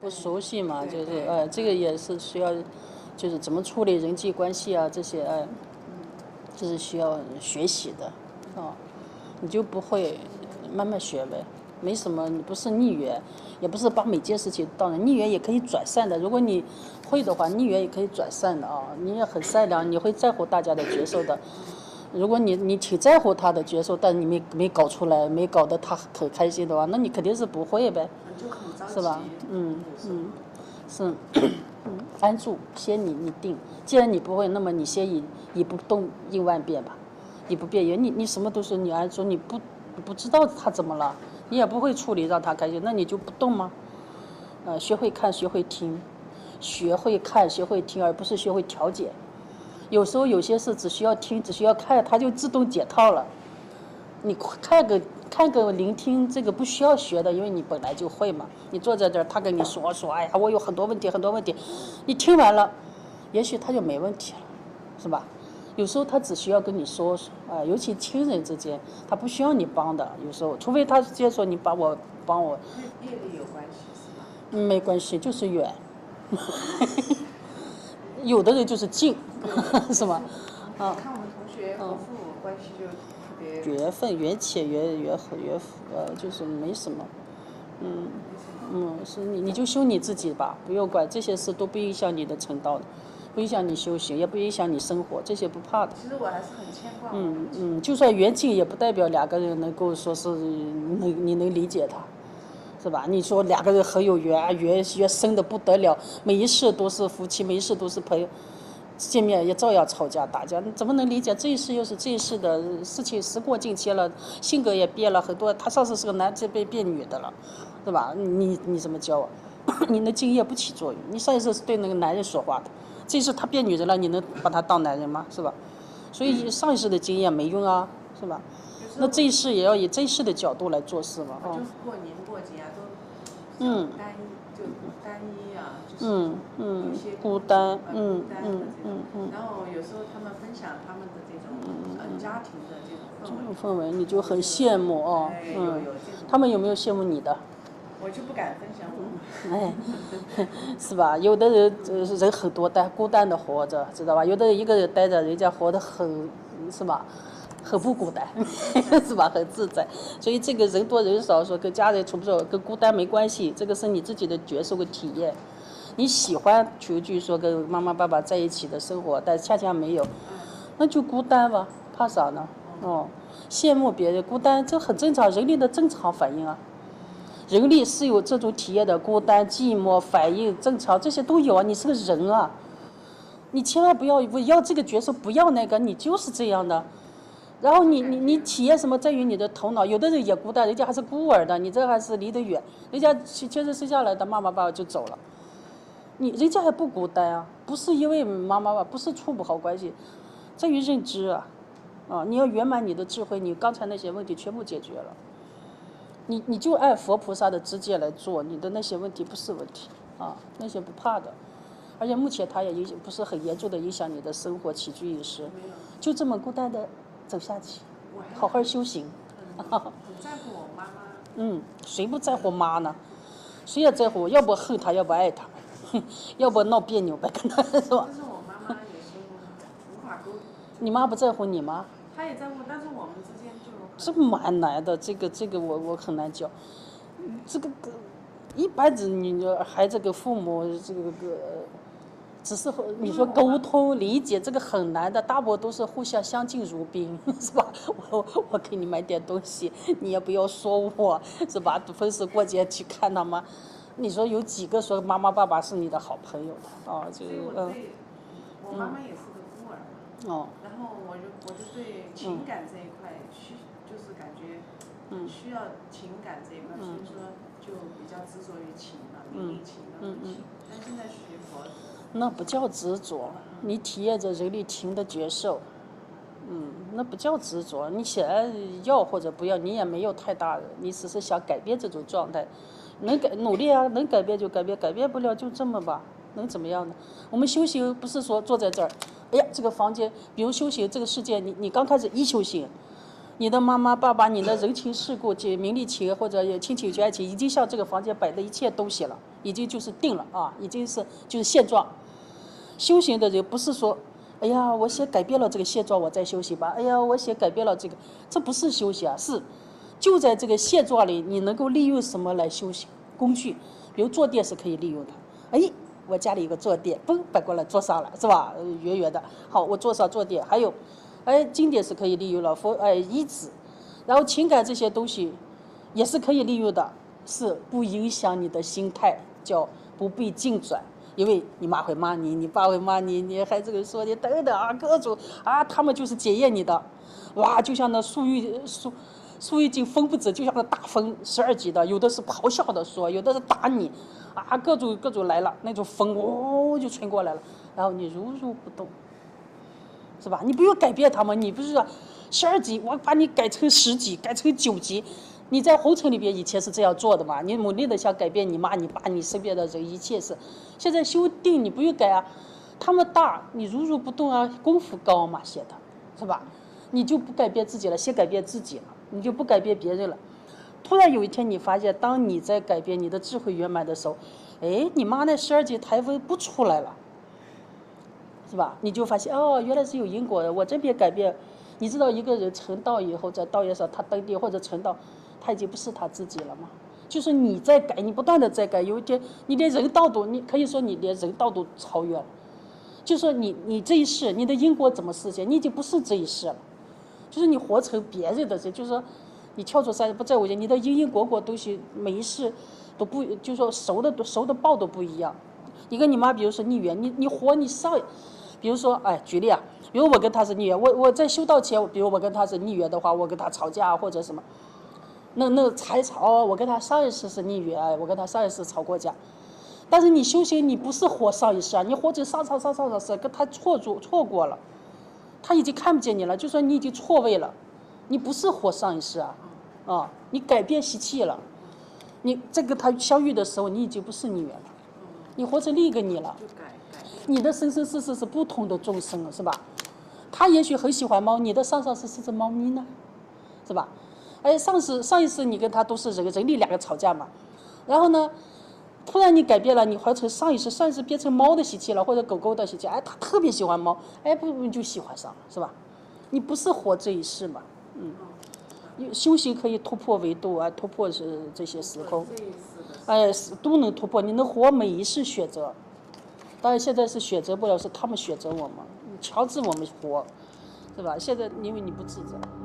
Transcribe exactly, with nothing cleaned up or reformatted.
不熟悉嘛，就是呃，这个也是需要，就是怎么处理人际关系啊这些，呃，这是需要学习的，啊，你就不会慢慢学呗，没什么，你不是逆缘，也不是把每件事情当然逆缘也可以转善的，如果你会的话，逆缘也可以转善的啊，你也很善良，你会在乎大家的觉受的。如果你你挺在乎他的觉受，但你没没搞出来，没搞得他可开心的话，那你肯定是不会呗，是吧？嗯嗯，是，嗯，安住，先你你定。既然你不会，那么你先以以不动应万变吧，以不变应。你你什么都是你安住，你不你不知道他怎么了，你也不会处理让他开心，那你就不动吗？呃，学会看，学会听，学会看，学会听，而不是学会调解。有时候有些事只需要听，只需要看，它就自动解套了。你看个看个聆听，这个不需要学的，因为你本来就会嘛。你坐在这儿，他跟你说说，哎呀，我有很多问题，很多问题。你听完了，也许他就没问题了，是吧？有时候他只需要跟你说说啊、呃，尤其亲人之间，他不需要你帮的。有时候，除非他直接说你把我帮我。 业力有关系是吗？ 嗯，没关系，就是缘。有的人就是近，是吗？ 啊，看我们同学和父母关系就特别。 缘分缘浅缘缘和缘呃，就是没什么，嗯嗯，是你你就修你自己吧，不用管这些事，都不影响你的成道的，不影响你修行，也不影响你生活，这些不怕的。 其实我还是很牵挂。 嗯嗯，就算缘尽，也不代表两个人能够说是能你能理解他。是吧？你说两个人很有缘啊，缘缘深的不得了，每一世都是夫妻，每一世都是朋友，见面也照样吵架打架，怎么能理解？这一世又是这一世的事情，时过境迁了，性格也变了很多。他上次是个男，这边变女的了，是吧？你你怎么教啊？你的经验不起作用。你上一次是对那个男人说话的，这一次他变女人了，你能把他当男人吗？是吧？所以上一世的经验没用啊，是吧？那这一世也要以这一世的角度来做事嘛， 就是过年过节啊，都嗯单一就单一啊，就是嗯嗯有些孤单， 嗯嗯嗯嗯， 然后有时候他们分享他们的这种呃家庭的这种氛围， 氛围你就很羡慕哦，嗯，他们有没有羡慕你的？ 我就不敢分享我。 哎，是吧？有的人人很多，但孤单的活着，知道吧？有的人一个人待着，人家活得很，是吧？很不孤单，是吧？很自在。所以这个人多人少说跟家人处不处，跟孤单没关系，这个是你自己的觉受和体验。你喜欢求据说跟妈妈爸爸在一起的生活，但恰恰没有，那就孤单吧，怕啥呢？哦，羡慕别人孤单，这很正常，人类的正常反应啊。人类是有这种体验的，孤单、寂寞、反应正常，这些都有啊。你是个人啊，你千万不要不要这个角色，不要那个，你就是这样的。然后你你你体验什么，在于你的头脑。有的人也孤单，人家还是孤儿的，你这还是离得远，人家确实生下来的妈妈爸爸就走了，你人家还不孤单啊，不是因为妈妈吧，不是处不好关系，在于认知啊，啊，你要圆满你的智慧，你刚才那些问题全部解决了。你你就按佛菩萨的知见来做，你的那些问题不是问题啊，那些不怕的，而且目前它也影响不是很严重的影响你的生活起居饮食，就这么孤单的走下去，好好修行。 很在乎我妈妈。 嗯，谁不在乎妈呢？谁也在乎，要不恨她，要不爱她，要不闹别扭呗，跟她是吧？ 但是我妈妈有时候无法沟通。 你妈不在乎你吗？ 她也在乎，但是我们之间就。 这蛮难的，这个这个我我很难教，这个一般子你孩子跟父母这个个，只是你说沟通理解这个很难的，大部分都是互相相敬如宾，是吧？我我给你买点东西，你也不要说我，是吧？逢时过节去看他们，你说有几个说妈妈爸爸是你的好朋友的啊？就嗯。我妈妈也是个孤儿嘛。 哦。 然后我就我就对情感这一块需就是感觉需要情感这一块，所以说就比较执着于情嘛，名利情的问题。但现在学佛。 那不叫执着，你体验着人类情的觉受，嗯，那不叫执着。你显然要或者不要，你也没有太大的，你只是想改变这种状态，能改努力啊，能改变就改变，改变不了就这么吧，能怎么样呢？我们修行不是说坐在这儿，哎呀，这个房间，比如修行这个世界，你你刚开始一修行，你的妈妈爸爸，你的人情世故、名利情或者亲情、爱情，已经像这个房间摆的一切东西了。 已经就是定了啊，已经是就是现状。修行的人不是说，哎呀，我先改变了这个现状，我再修行吧。哎呀，我先改变了这个，这不是修行啊，是就在这个现状里，你能够利用什么来修行？工具，比如坐垫是可以利用的。哎，我家里有个坐垫，嘣摆过来坐上了，是吧？圆圆的，好，我坐上坐垫。还有，哎，经典是可以利用了，佛哎椅子，然后情感这些东西也是可以利用的，是不影响你的心态，叫不被境转。因为你妈会骂你，你爸会骂你，你孩子会说你等等啊，各种啊，他们就是检验你的，哇，就像那树欲树树欲静风不止，就像那大风十二级的，有的是咆哮的说，有的是打你，啊，各种各种来了，那种风哦就吹过来了，然后你如如不动，是吧？你不用改变他们，你不是说十二级，我把你改成十级，改成九级。你在红尘里边以前是这样做的嘛？你努力的想改变你妈、你爸、你身边的人，一切是。现在修定你不用改啊，他们大，你如如不动啊，功夫高嘛，写的，是吧？你就不改变自己了，先改变自己了，你就不改变别人了。突然有一天你发现，当你在改变你的智慧圆满的时候，哎，你妈那十二级台风不出来了，是吧？你就发现哦，原来是有因果的。我这边改变，你知道一个人成道以后，在道业上他登地或者成道。他已经不是他自己了嘛，就是你在改，你不断的在改，有一天你连人道都，你可以说你连人道都超越了，就说你你这一世你的因果怎么实现，你已经不是这一世了，就是你活成别人的人，就是说你跳出三不在我间，你的因因果果东西每一世都不，就是说熟的熟的报都不一样。你跟你妈比如说逆缘，你你活你上，比如说哎举例啊，比如我跟他是逆缘，我我在修道前，比如我跟他是逆缘的话，我跟他吵架或者什么。那那才吵，我跟他上一世是逆缘，我跟他上一世吵过架，但是你修行，你不是活上一世啊，你活成上上上上上世，跟他错住错过了，他已经看不见你了，就说你已经错位了，你不是活上一世啊，啊，你改变习气了，你这个他相遇的时候，你已经不是逆缘了，你活成另一个你了，你的生生世世是不同的众生了，是吧？他也许很喜欢猫，你的上上世是只猫咪呢，是吧？哎，上次上一次你跟他都是人人力两个吵架嘛，然后呢，突然你改变了，你活成上一次上一次变成猫的习气了，或者狗狗的习气，哎，他特别喜欢猫，哎，不你就喜欢上了，是吧？你不是活这一世嘛，嗯，修行可以突破维度啊，突破是这些时空，哎，都能突破，你能活每一世选择，当然现在是选择不了，是他们选择我们，强制我们活，是吧？现在因为你不自责。